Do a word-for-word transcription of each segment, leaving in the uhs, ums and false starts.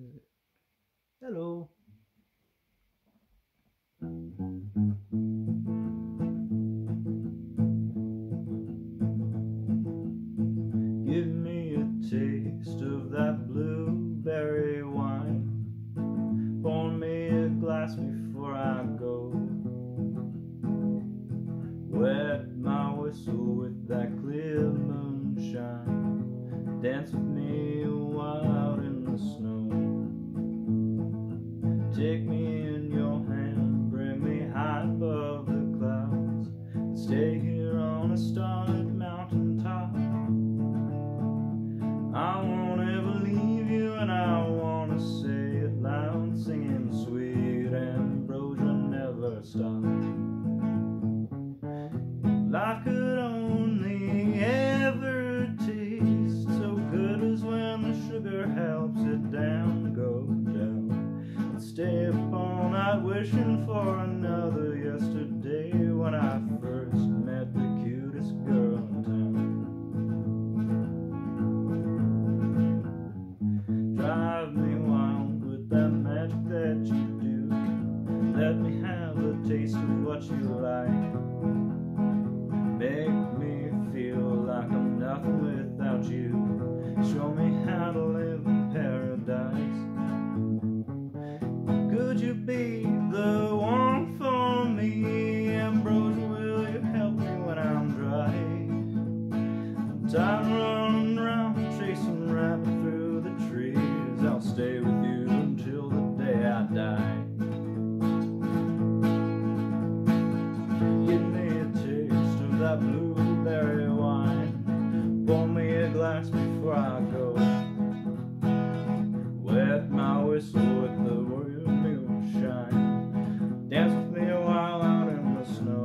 Hello. Give me a taste of that blueberry wine. Pour me a glass before I go. Wet my whistle with that clear moonshine. Dance with me a while out in the snow. Take me in your hand, bring me high above the clouds, and stay here on a starlit mountain top. I won't ever leave you, and I wanna say it loud, singing sweet Ambrosia never stop. Life could only ever taste so good as when the sugar helps it down to go down. And stay up all night wishing for another yesterday when I first met the cutest girl in town. Drive me wild with that magic that you do. Let me have a taste of what you like. Make me feel like I'm nothing without you. Show me how to live in paradise. Could you be the one for me? Ambrosia, will you help me when I'm dry? I'm tired of running around, chasing rabbit through the trees. I'll stay with you until the day I die. Give me a taste of that blueberry wine. Pour me a glass before I go. Wet my whistle with the real moonshine. Dance with me a while out in the snow.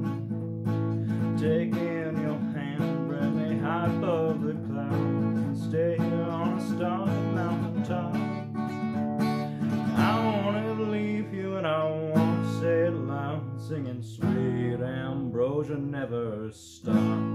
Take in your hand, bring me high above the clouds, and stay here on a starlit mountain top. I won't ever leave you, and I won't say it loud, singing sweet Ambrosia never stop.